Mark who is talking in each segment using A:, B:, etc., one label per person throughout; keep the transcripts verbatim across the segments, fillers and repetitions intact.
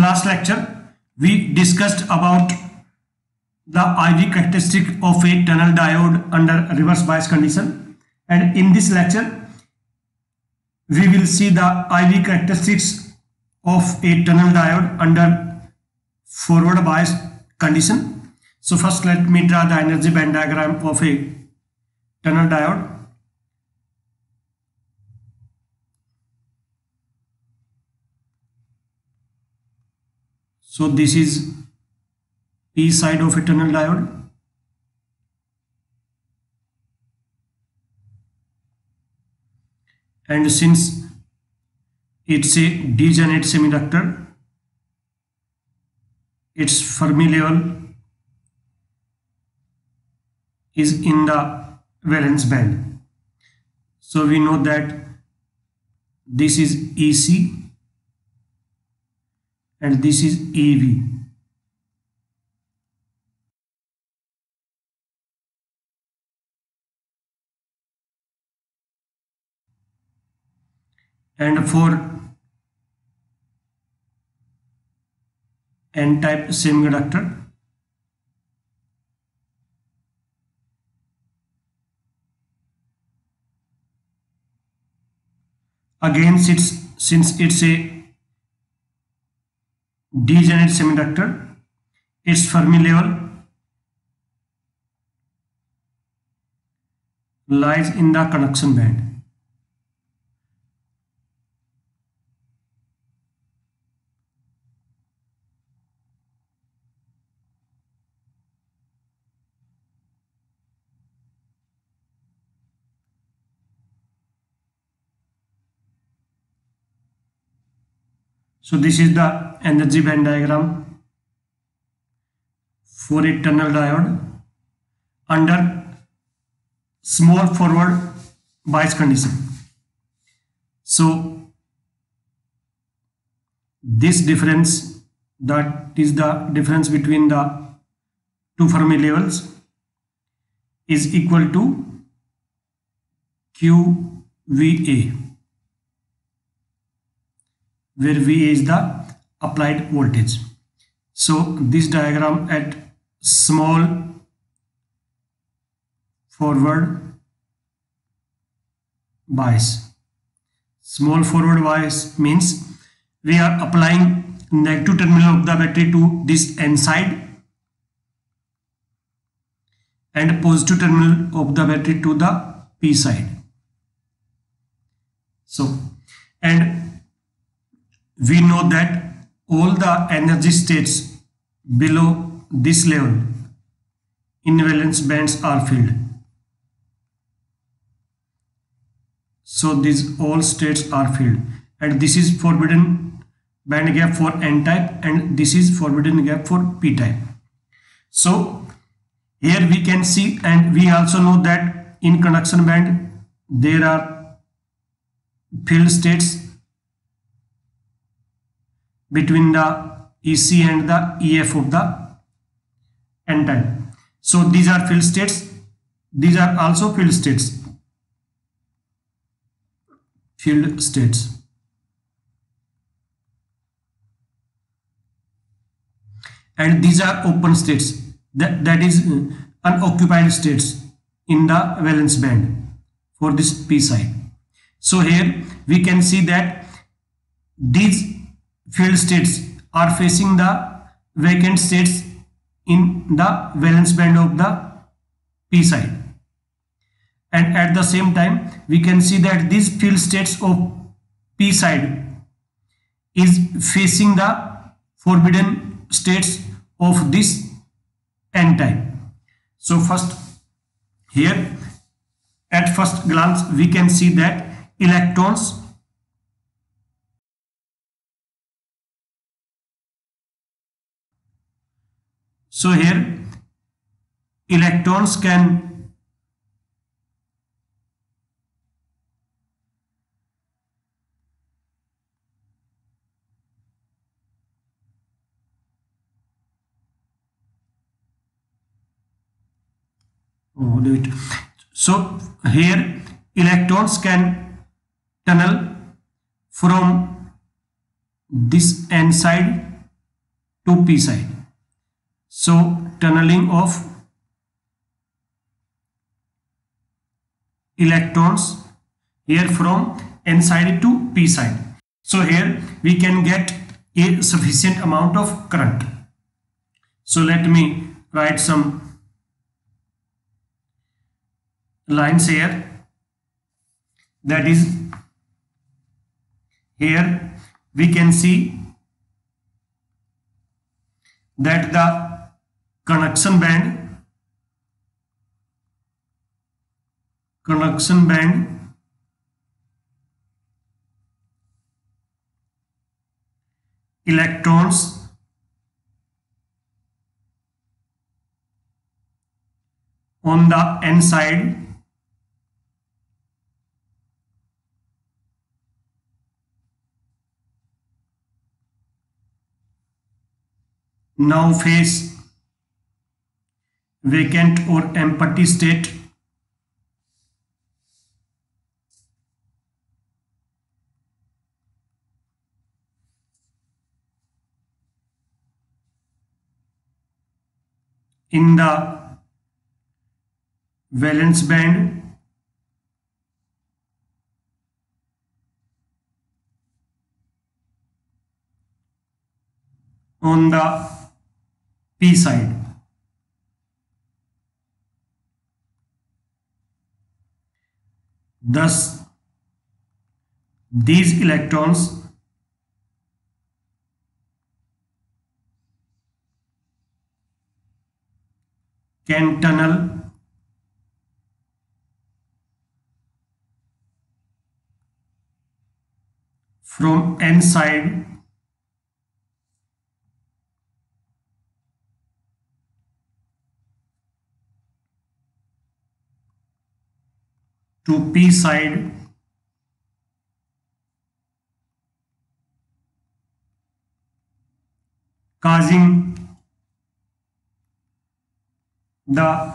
A: last lecture we discussed about the I V characteristic of a tunnel diode under reverse bias condition, and in this lecture we will see the I V characteristics of a tunnel diode under forward bias condition. So first let me draw the energy band diagram of a tunnel diode. So this is P side of a tunnel diode, and since it's a degenerate semiconductor, its Fermi level is in the valence band. So we know that this is E C and this is E V. And for N-type semiconductor, again since, since it's a degenerate semiconductor, its Fermi level lies in the conduction band. So this is the energy band diagram for a tunnel diode under small forward bias condition. So this difference, that is the difference between the two Fermi levels, is equal to Q V A, where V is the applied voltage. So this diagram at small forward bias. Small forward bias means we are applying negative terminal of the battery to this N side and positive terminal of the battery to the P side. So, and we know that all the energy states below this level in valence bands are filled. So these all states are filled, and this is forbidden band gap for N type and this is forbidden gap for P type. So here we can see, and we also know that in conduction band there are filled states between the E C and the E F of the N type. So these are filled states, these are also filled states, filled states. And these are open states, that, that is unoccupied states in the valence band for this P side. So here we can see that these filled states are facing the vacant states in the valence band of the P side, and at the same time we can see that these filled states of P side is facing the forbidden states of this N type. So first here at first glance we can see that electrons So here electrons can oh, do it. So here electrons can tunnel from this N side to p side. So tunneling of electrons here from n side to p side. So here we can get a sufficient amount of current. So let me write some lines here. That is, here we can see that the conduction band conduction band electrons on the n side now face vacant or empty state in the valence band on the p side. Thus, these electrons can tunnel from n side to p side causing the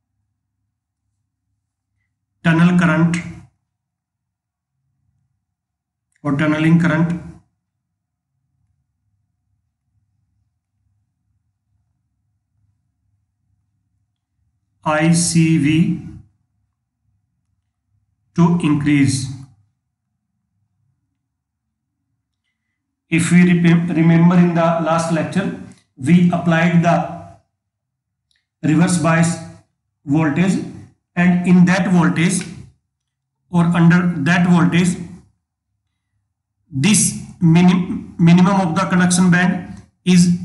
A: tunnel current or tunneling current I C V to increase. If we remember in the last lecture, we applied the reverse bias voltage, and in that voltage or under that voltage, this minim minimum of the conduction band is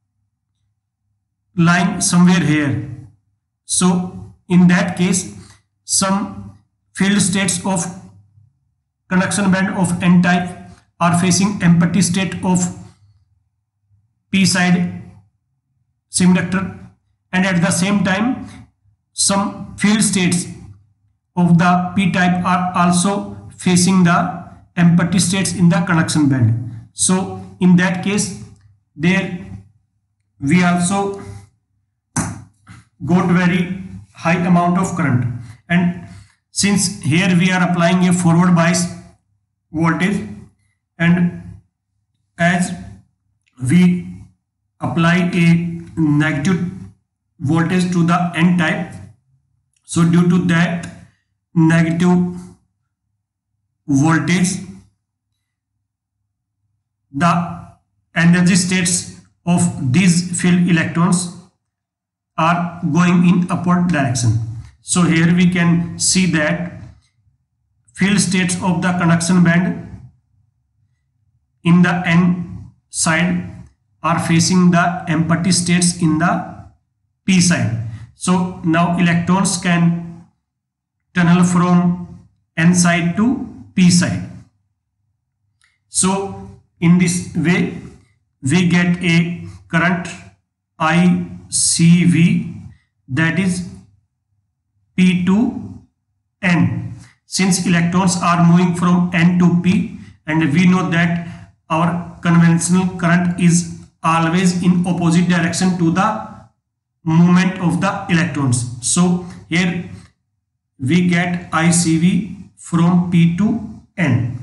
A: lying somewhere here. So in that case, some field states of conduction band of n type are facing empty state of p side semiconductor, and at the same time some field states of the p type are also facing the empty states in the conduction band. So in that case, there we also got very high amount of current, and since here we are applying a forward bias voltage, and as we apply a negative voltage to the n type, so due to that negative voltage, the energy states of these field electrons are going in upward direction. So here we can see that field states of the conduction band in the n side are facing the empty states in the p side. So now electrons can tunnel from n side to p side. So in this way we get a current I C V, that is p to n, since electrons are moving from n to p, and we know that our conventional current is always in opposite direction to the movement of the electrons. So here we get I C V from p to n.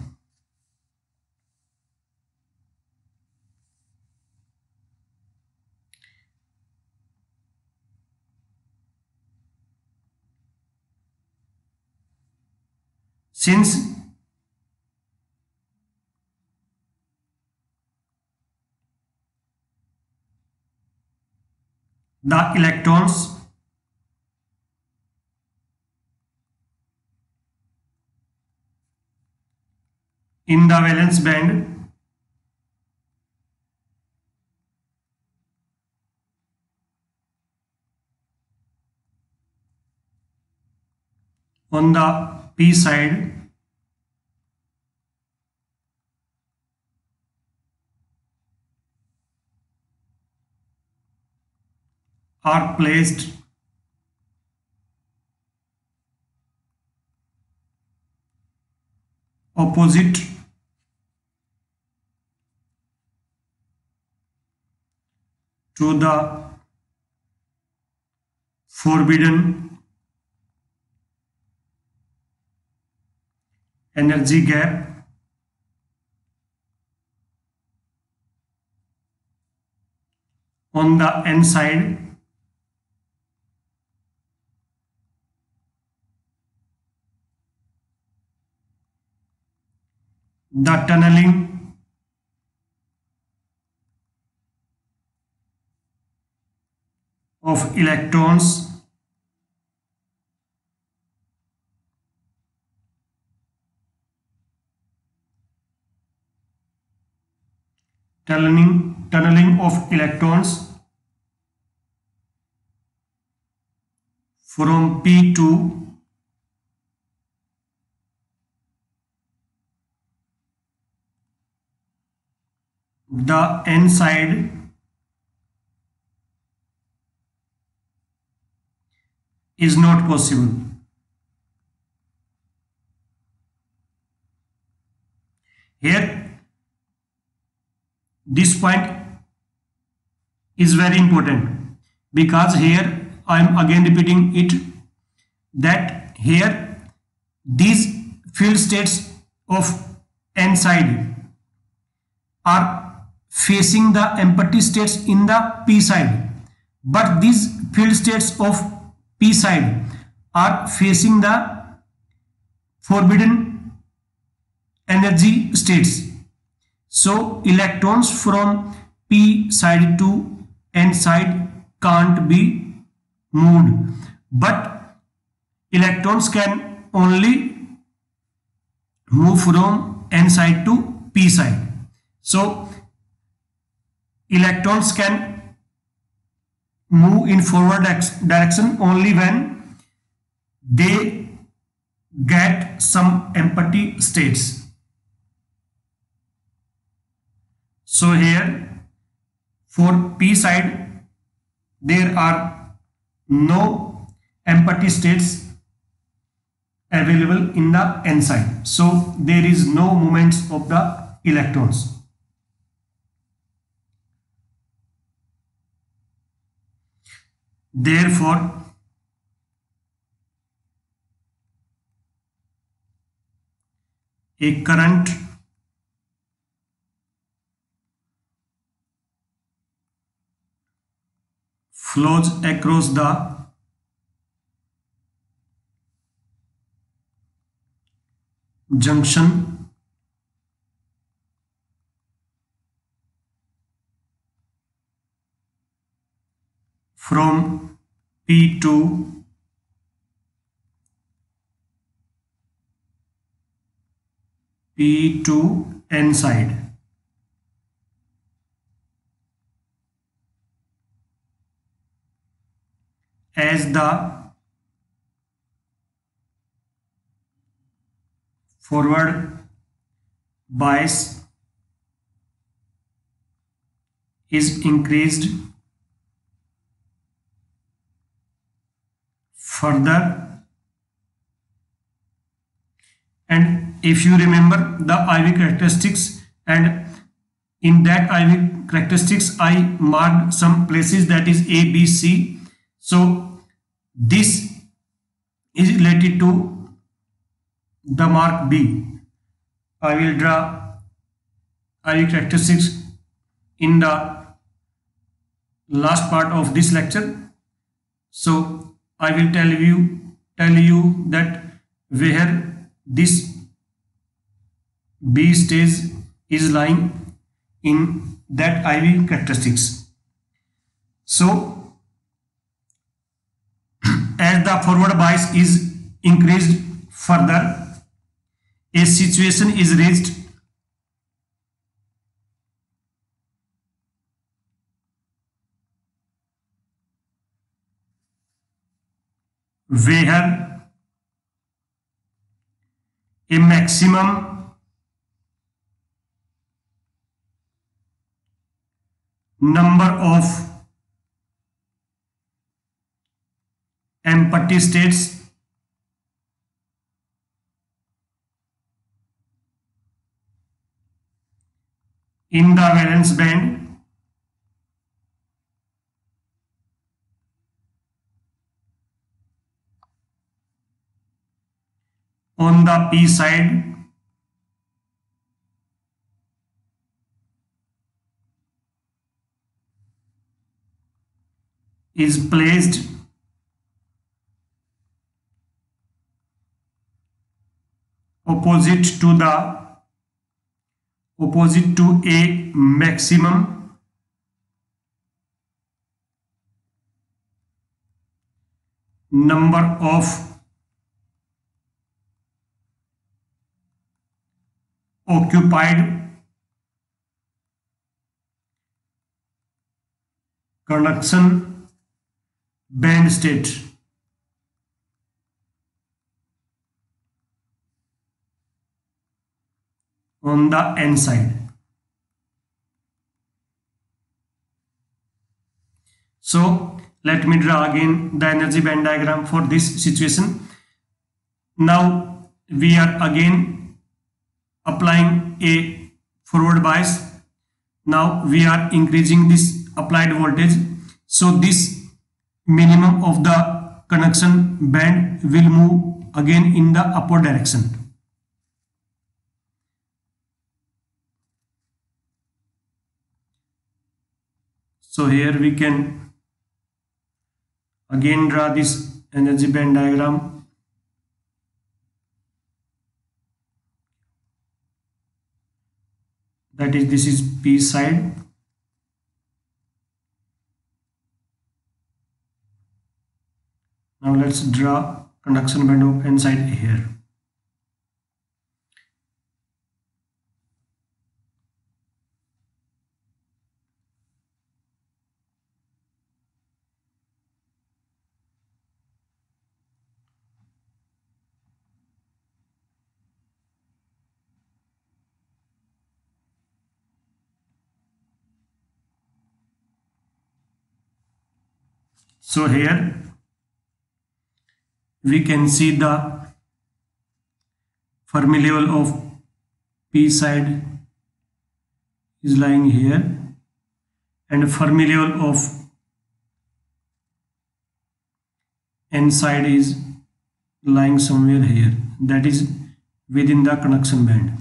A: since the electrons in the valence band on the p side are placed opposite to the forbidden energy gap on the n side, the tunneling of electrons tunneling tunneling of electrons from P to the n side is not possible. Here, this point is very important because here I am again repeating it, that here these field states of n side are facing the empty states in the p side, but these field states of p side are facing the forbidden energy states. So electrons from p side to n side can't be moved, but electrons can only move from n side to p side. So electrons can move in forward direction only when they get some empty states. So here for p side there are no empty states available in the n side, so there is no movements of the electrons. Therefore, a current flows across the junction from P to P to N side. As the forward bias is increased further, and if you remember the I V characteristics, and in that I V characteristics I marked some places, that is A, B, C. So this is related to the mark B. I will draw I V characteristics in the last part of this lecture. So I will tell you tell you that where this B stage is lying in that I V characteristics. So as the forward bias is increased further, a situation is reached where a maximum number of empty states in the valence band on the p side is placed opposite to the opposite to a maximum number of occupied conduction band state. On the n side. So let me draw again the energy band diagram for this situation. Now we are again applying a forward bias. Now we are increasing this applied voltage. So this minimum of the conduction band will move again in the upward direction. So here we can again draw this energy band diagram. That is, this is P side. Now let's draw conduction band of N side here. So here we can see the Fermi level of P side is lying here and Fermi level of N side is lying somewhere here, that is within the conduction band.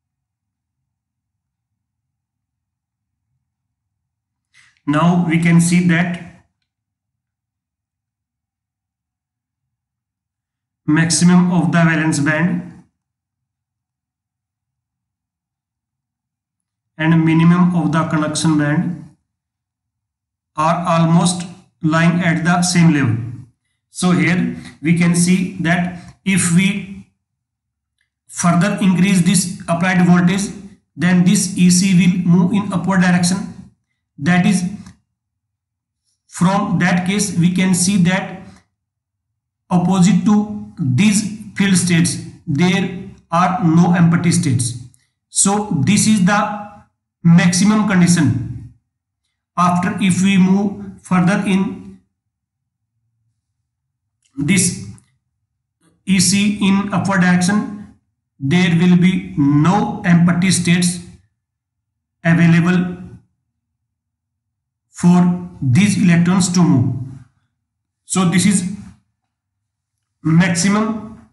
A: Now we can see that maximum of the valence band and minimum of the conduction band are almost lying at the same level. So here we can see that if we further increase this applied voltage, then this E C will move in upward direction. That is, from that case we can see that opposite to these field states there are no empty states. So this is the maximum condition. After, if we move further in this E C in upward direction, there will be no empty states available for these electrons to move. So this is maximum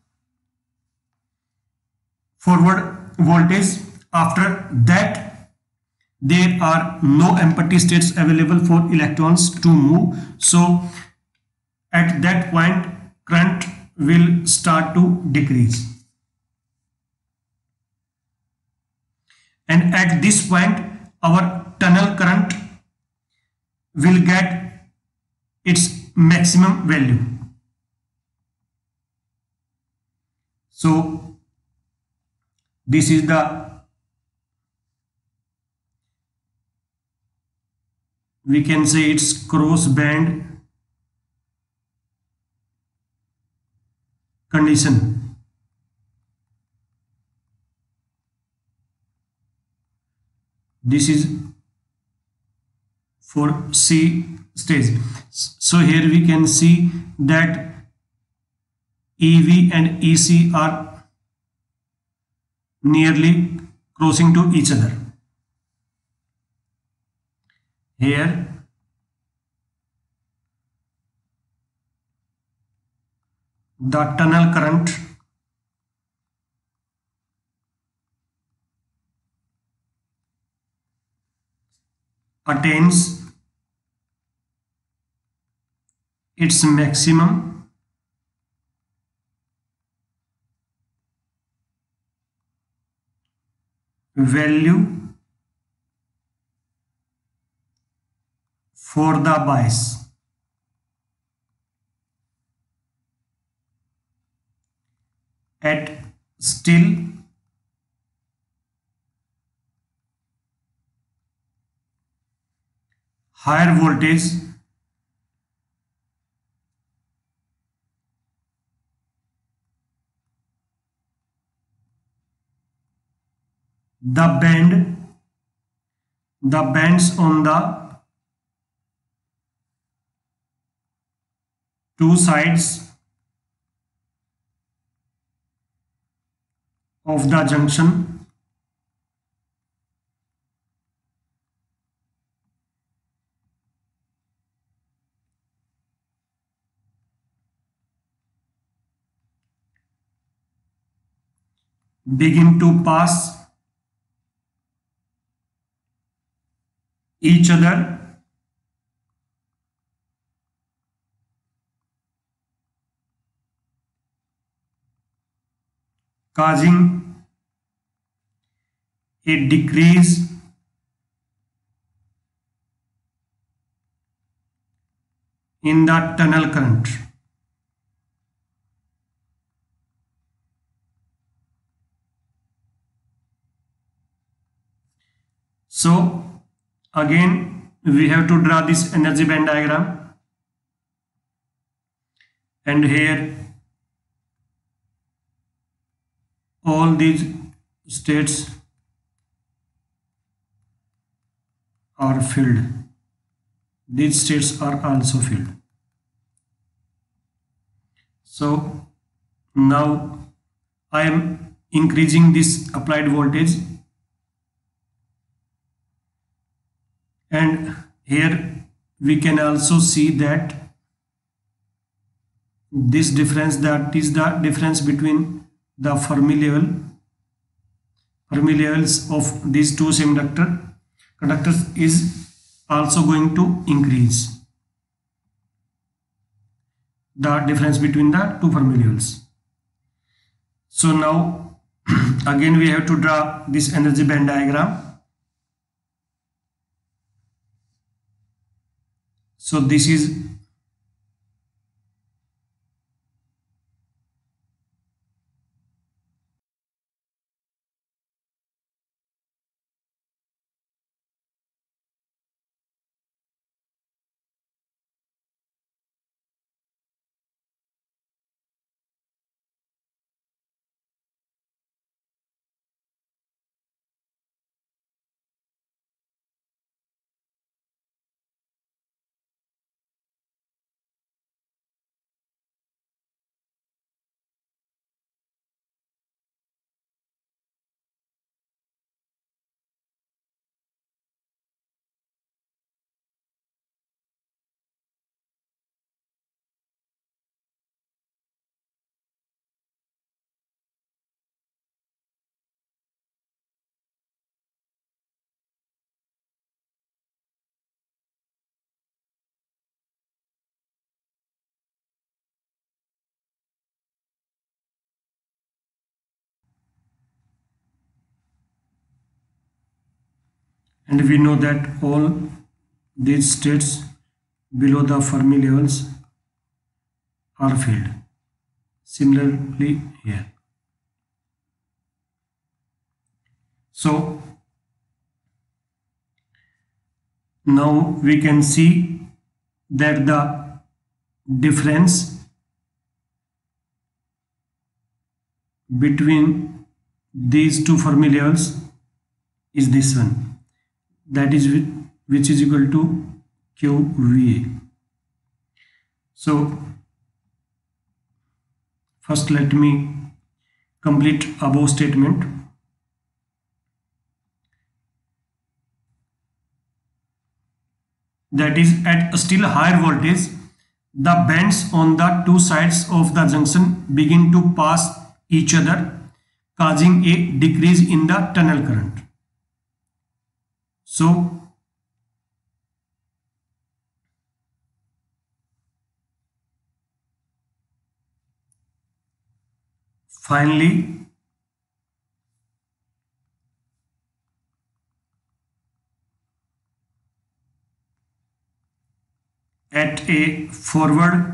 A: forward voltage. After that there are no empty states available for electrons to move. So at that point current will start to decrease. and at this point our tunnel current will get its maximum value. So this is the, we can say it's cross band condition. This is for C stage. So here we can see that E V and E C are nearly crossing to each other. Here the tunnel current attains its maximum value for the bias. At still higher voltage, the band the bands on the two sides of the junction begin to pass each other, causing a decrease in the tunnel current. So again we have to draw this energy band diagram, and here all these states are filled. These states are also filled. So now I am increasing this applied voltage, and here we can also see that this difference, that is the difference between the Fermi level Fermi levels of these two semiconductor conductors is also going to increase, the difference between the two Fermi levels. So now again we have to draw this energy band diagram. So this is and we know that all these states below the Fermi levels are filled. Similarly here. So now we can see that the difference between these two Fermi levels is this one, that is which is equal to Q V A. So first let me complete above statement. That is, at a still higher voltage, the bands on the two sides of the junction begin to pass each other, causing a decrease in the tunnel current. So finally at a forward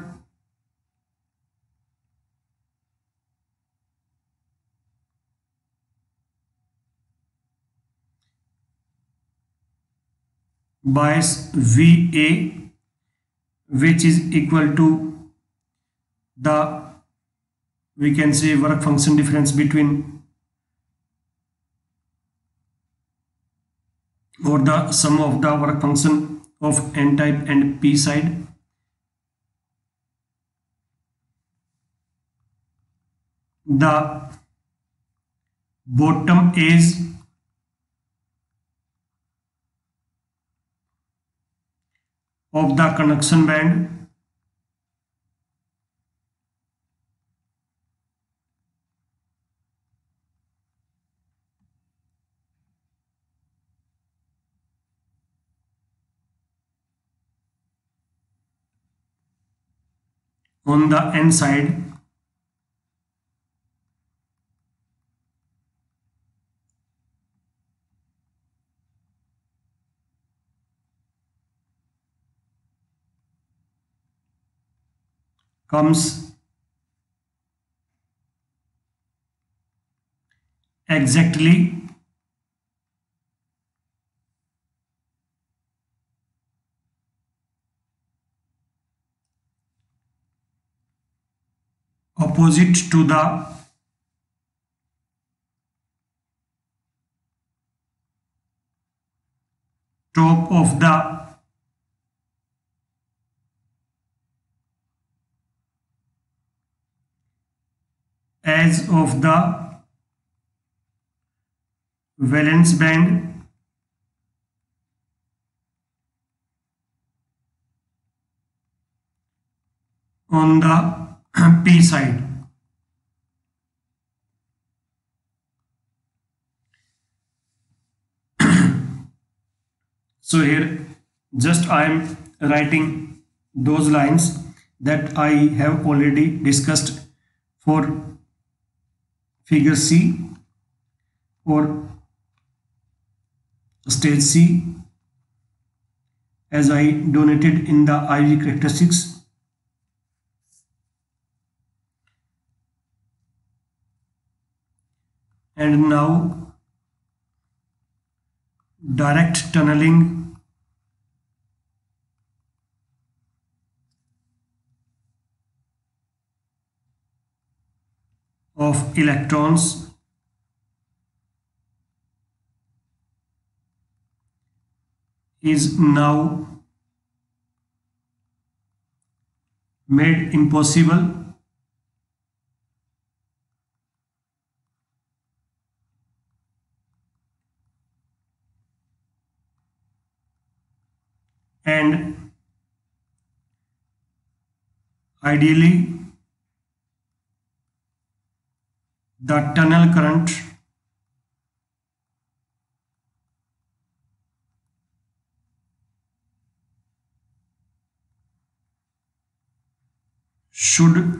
A: bias V A, which is equal to the, we can say, work function difference between, or the sum of the work function of N type and P side. The bottom edge of the conduction band on the N side comes exactly opposite to the top of the edge of the valence band on the P side. So here just I am writing those lines that I have already discussed for figure C or stage C, as I donated in the I V characteristics. And now direct tunneling of electrons is now made impossible and ideally the tunnel current should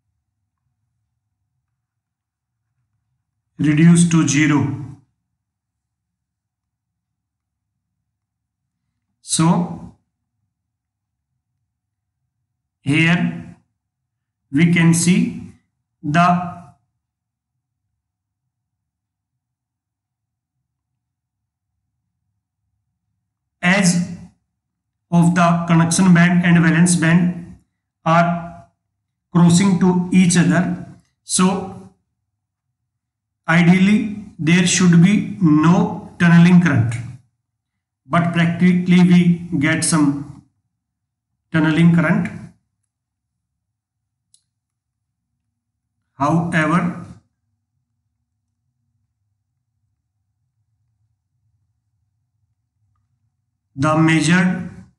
A: reduce to zero So here we can see the edge of the conduction band and valence band are crossing to each other. So ideally there should be no tunneling current, but practically we get some tunneling current. However, the measured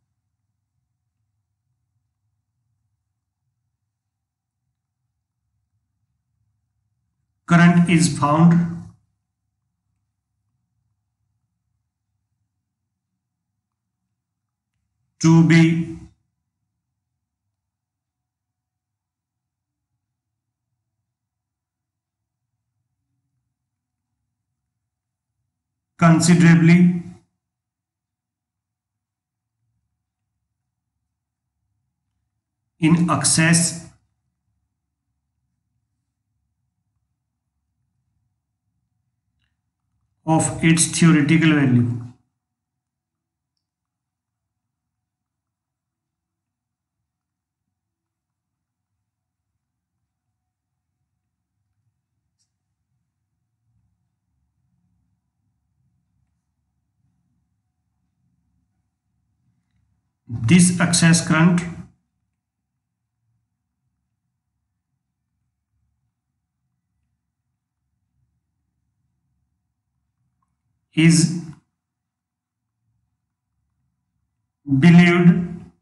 A: current is found to be considerably in excess of its theoretical value. This excess current is believed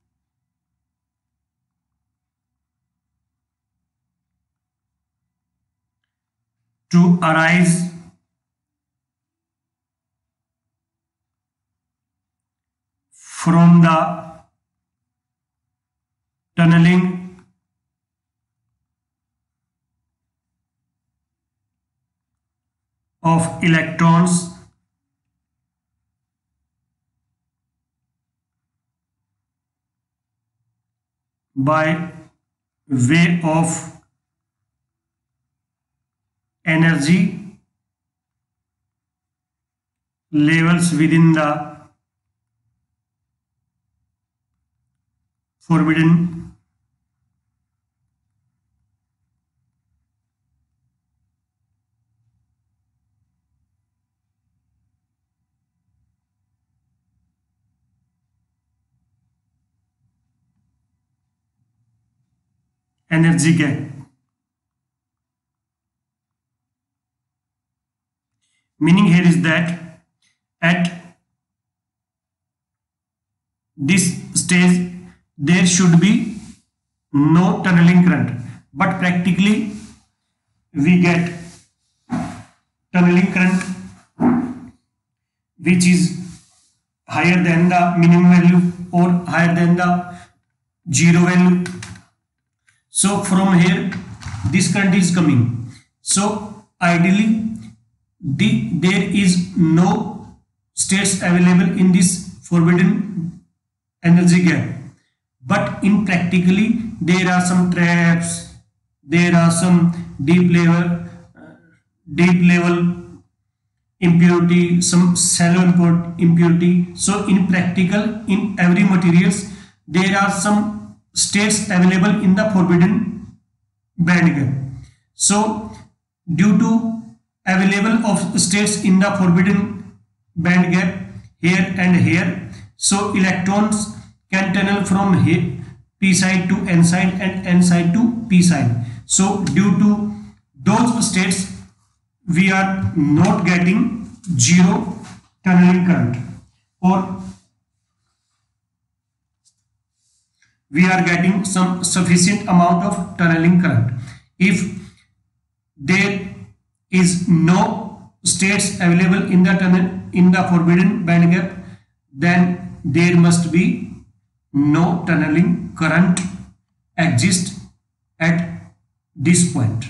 A: to arise from the tunneling of electrons by way of energy levels within the forbidden energy gap. Meaning here is that at this stage there should be no tunneling current, but practically we get tunneling current which is higher than the minimum value or higher than the zero value. So from here this current is coming. So ideally the there is no states available in this forbidden energy gap, but in practically there are some traps, there are some deep level uh, deep level impurity, some shallow impurity. So in practical, in every materials there are some states available in the forbidden band gap. So due to available of states in the forbidden band gap here and here, so electrons can tunnel from here p side to n side and n side to p side. So due to those states we are not getting zero tunneling current, or we are getting some sufficient amount of tunneling current. If there is no states available in the tunnel in the forbidden band gap, then there must be no tunneling current exist at this point.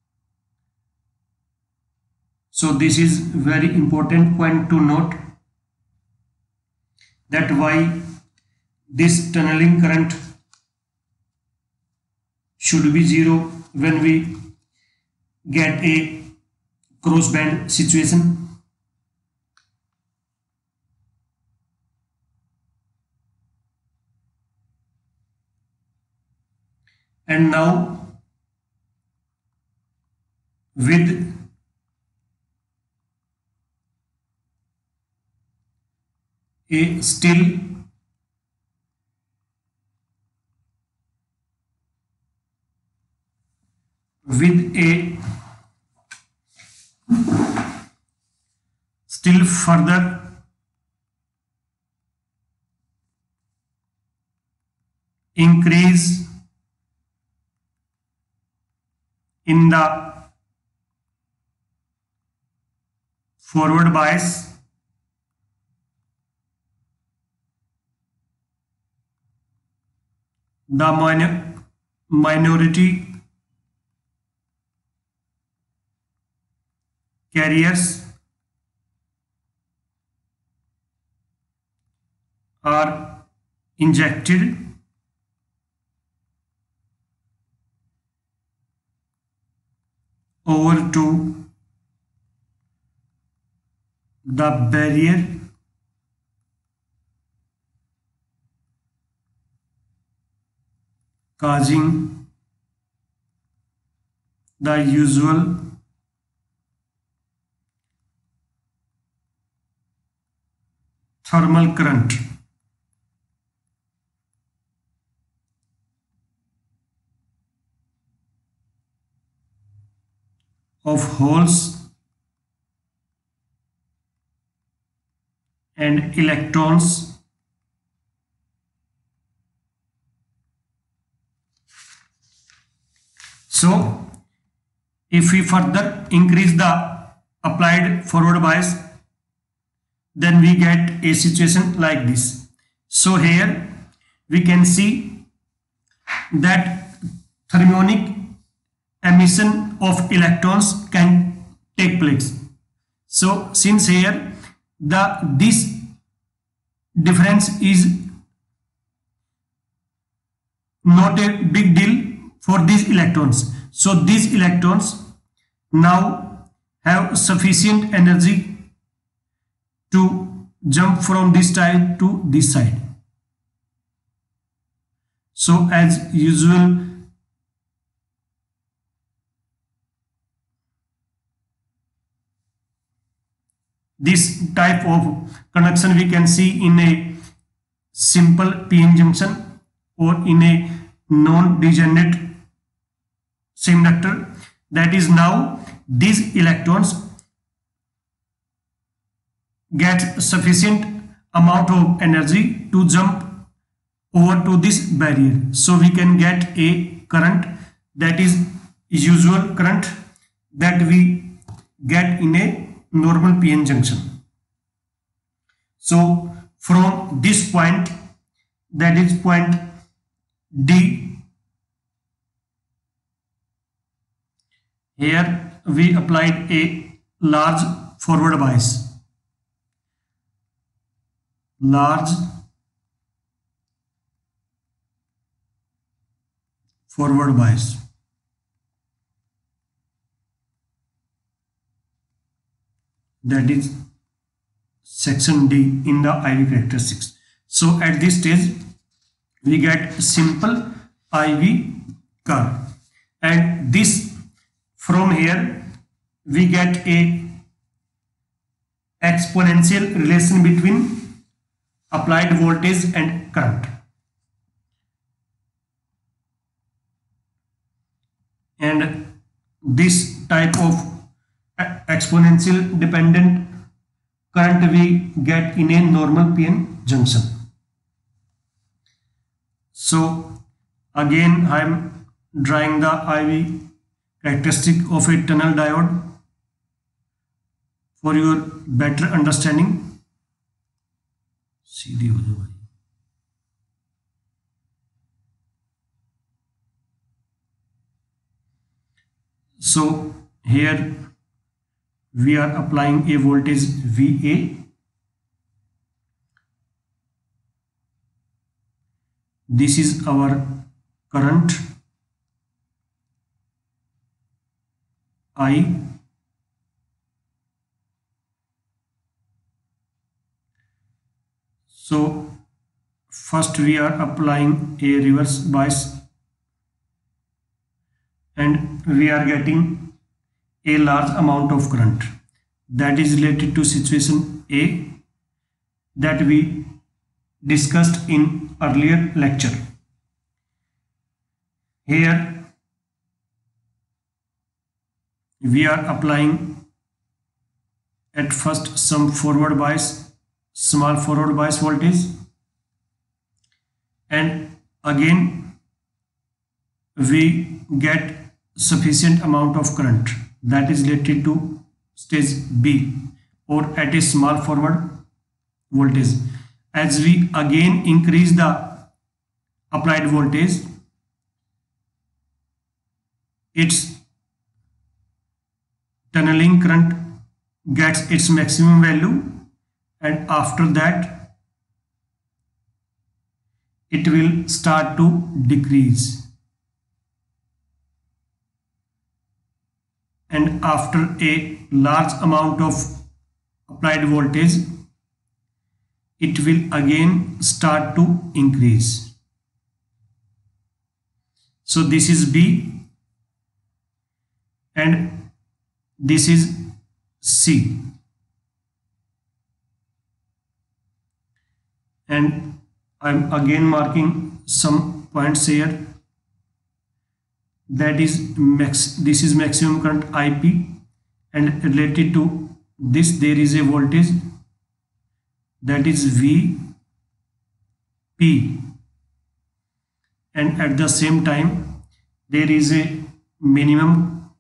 A: So this is very important point to note, that why this tunneling current should be zero when we get a crossband situation. And now with a still with a still further increase in the forward bias, the minor minority carriers are injected over to the barrier causing the usual thermal current of holes and electrons so if we further increase the applied forward bias, then we get a situation like this. So here we can see that thermionic emission of electrons can take place. So since here the this difference is not a big deal for these electrons, so these electrons now have sufficient energy to jump from this side to this side. So as usual, this type of conduction we can see in a simple P N junction or in a non-degenerate semiconductor. That is, now these electrons get sufficient amount of energy to jump over to this barrier, so we can get a current that is usual current that we get in a normal P N junction. So from this point, that is point D, here we applied a large forward bias, large forward bias. That is section D in the I V characteristics. So at this stage we get simple I V curve, and this from here we get a exponential relation between applied voltage and current. And this type of exponential dependent current we get in a normal P N junction. So again I am drawing the I V characteristic of a tunnel diode for your better understanding. सीधी हो जाओ भाई. So here we are applying a voltage V A, this is our current I. So first we are applying a reverse bias and we are getting a large amount of current that is related to situation A that we discussed in earlier lecture. Here we are applying at first some forward bias, small forward bias voltage, and again we get sufficient amount of current that is related to stage B or at a small forward voltage. As we again increase the applied voltage, its tunneling current gets its maximum value, and after that it will start to decrease, and after a large amount of applied voltage it will again start to increase. So this is B and this is C, and I'm again marking some points here. That is max, this is maximum current I P, and related to this there is a voltage that is V P, and at the same time there is a minimum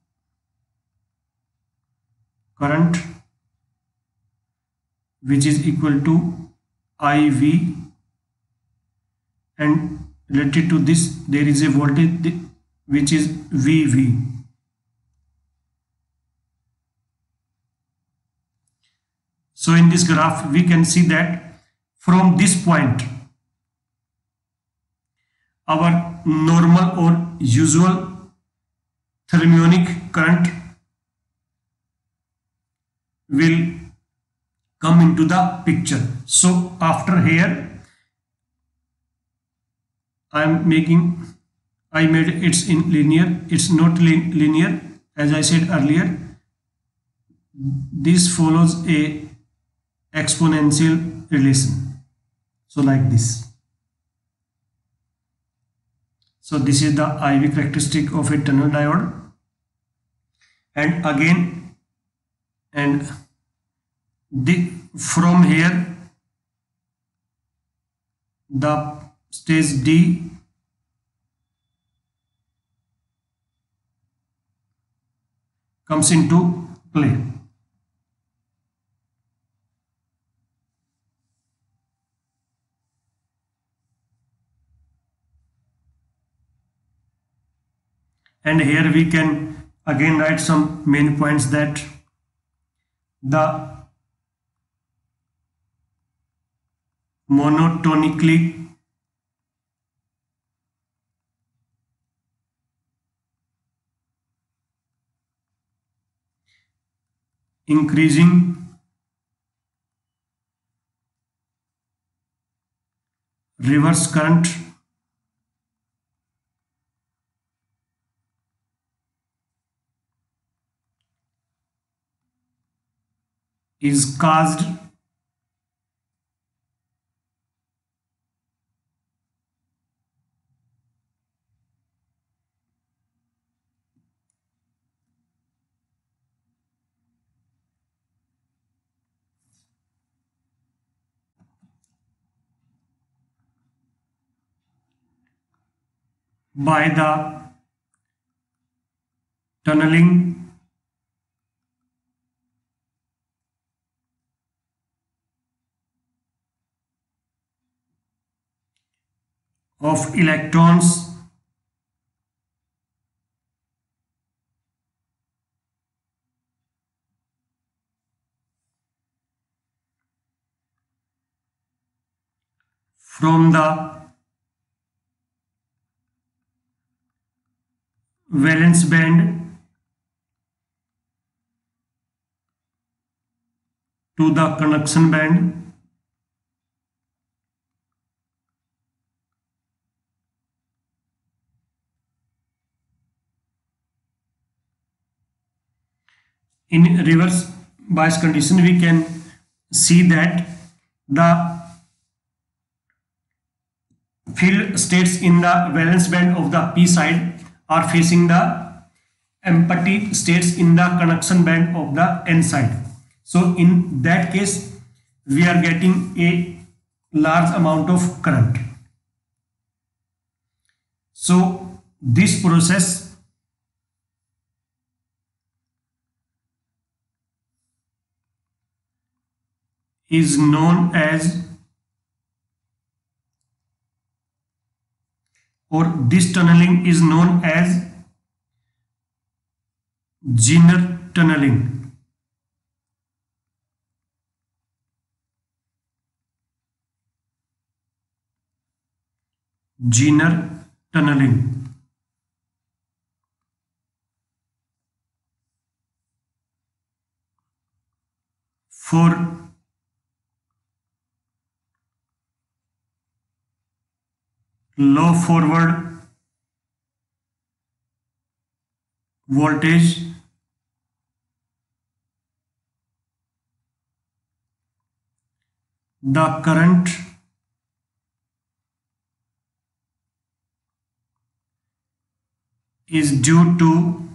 A: current which is equal to I V, and related to this there is a voltage which is V V. So in this graph we can see that from this point our normal or usual thermionic current will come into the picture. So after here I am making, I made it's in linear, it's not linear as I said earlier. This follows a exponential relation, so like this. So this is the I V characteristic of a tunnel diode, and again and the from here the stage D comes into play. And here we can again write some main points that the monotonically increasing reverse current is caused by the tunneling of electrons from the valence band to the conduction band. In reverse bias condition, we can see that the field states in the valence band of the p side are facing the empty states in the conduction band of the n side. So in that case, we are getting a large amount of current. So this process is known as, or this tunneling is known as Zener tunneling. Zener tunneling. For low forward voltage, the current is due to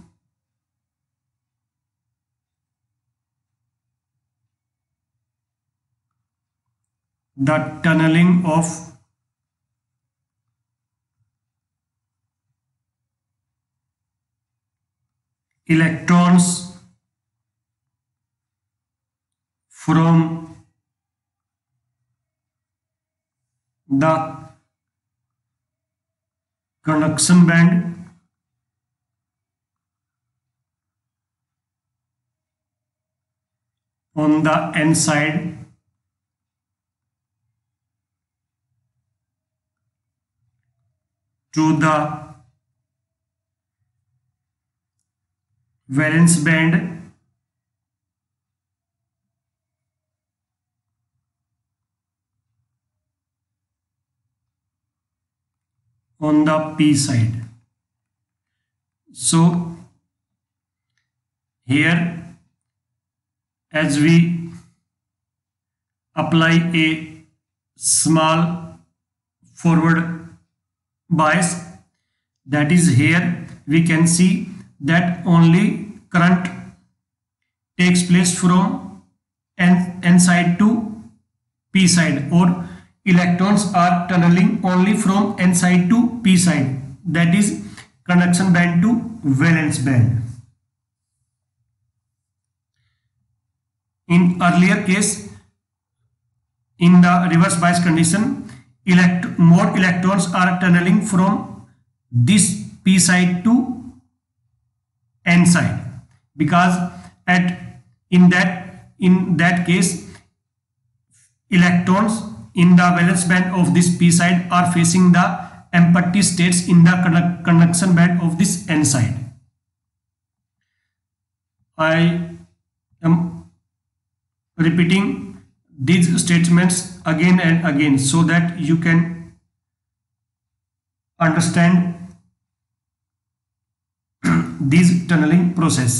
A: the tunneling of electrons from the conduction band on the n side to the valence band on the p side. So here, as we apply a small forward bias, that is here we can see that only current takes place from n, n side to p side, or electrons are tunneling only from n side to p side, that is conduction band to valence band. In earlier case, in the reverse bias condition, elect more electrons are tunneling from this p side to n side, because at in that in that case electrons in the valence band of this p side are facing the empty states in the conduction band of this n side. I am repeating these statements again and again so that you can understand this tunneling process.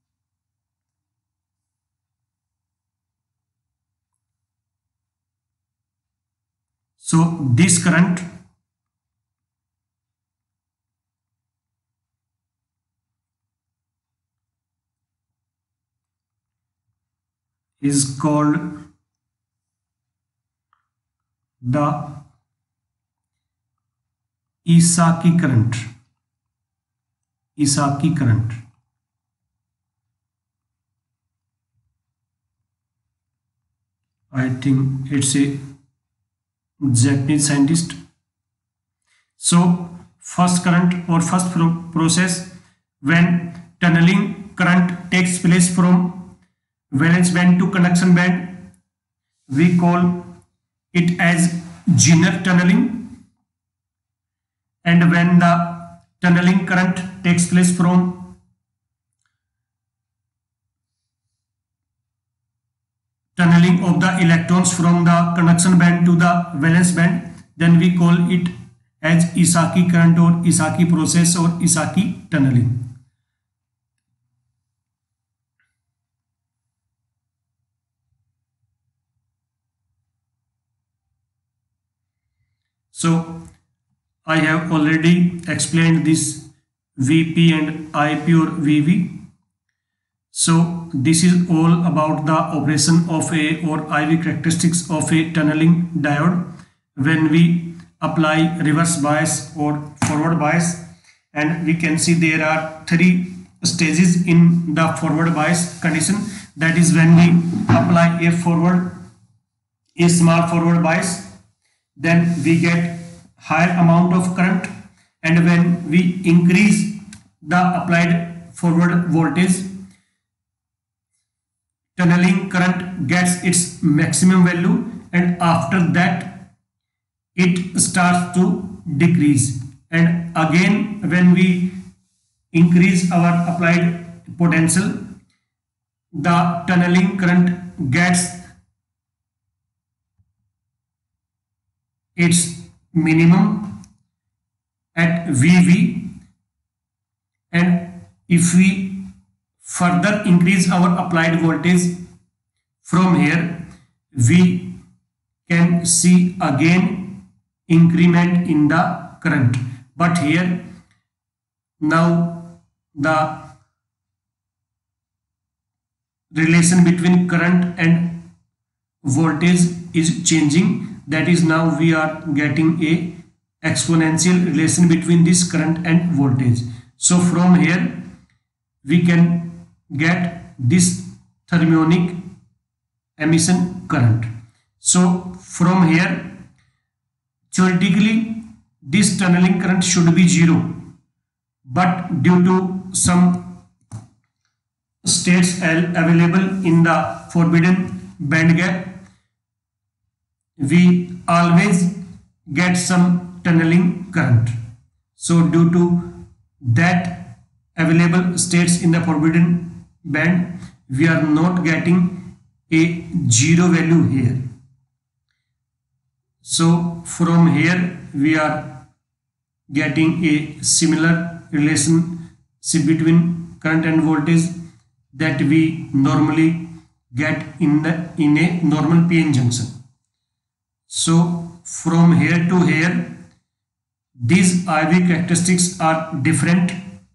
A: So this current is called the Esaki current. Esaki current. I think it's a Japanese scientist. So first current or first pro process when tunneling current takes place from valence band to conduction band, we call it as Zener tunneling. And when the tunneling current takes place from tunneling of the electrons from the conduction band to the valence band, then we call it as Esaki current or Esaki process or Esaki tunneling. So I have already explained this V P and I P or V V. So this is all about the operation of a or I V characteristics of a tunneling diode when we apply reverse bias or forward bias, and we can see there are three stages in the forward bias condition. That is when we apply a forward a small forward bias, then we get higher amount of current, and when we increase the applied forward voltage, tunneling current gets its maximum value, and after that it starts to decrease, and again when we increase our applied potential, the tunneling current gets its minimum at V V, and if we further increase our applied voltage from here, we can see again increment in the current. But here now the relation between current and voltage is changing. That is, now we are getting a exponential relation between this current and voltage. So from here we can get this thermionic emission current. So from here theoretically this tunneling current should be zero, but due to some states available in the forbidden band gap, we always get some tunneling current. So due to that available states in the forbidden band, we are not getting a zero value here. So from here we are getting a similar relationship between current and voltage that we normally get in the in a normal P N junction. So from here to here these I V characteristics are different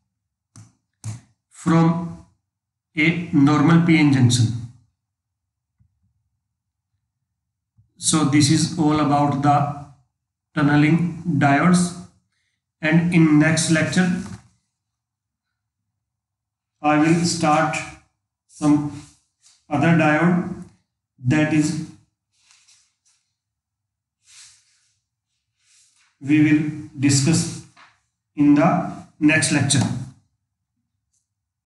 A: from a normal P N junction. So this is all about the tunneling diodes, and in next lecture I will start some other diode, that is we will discuss in the next lecture.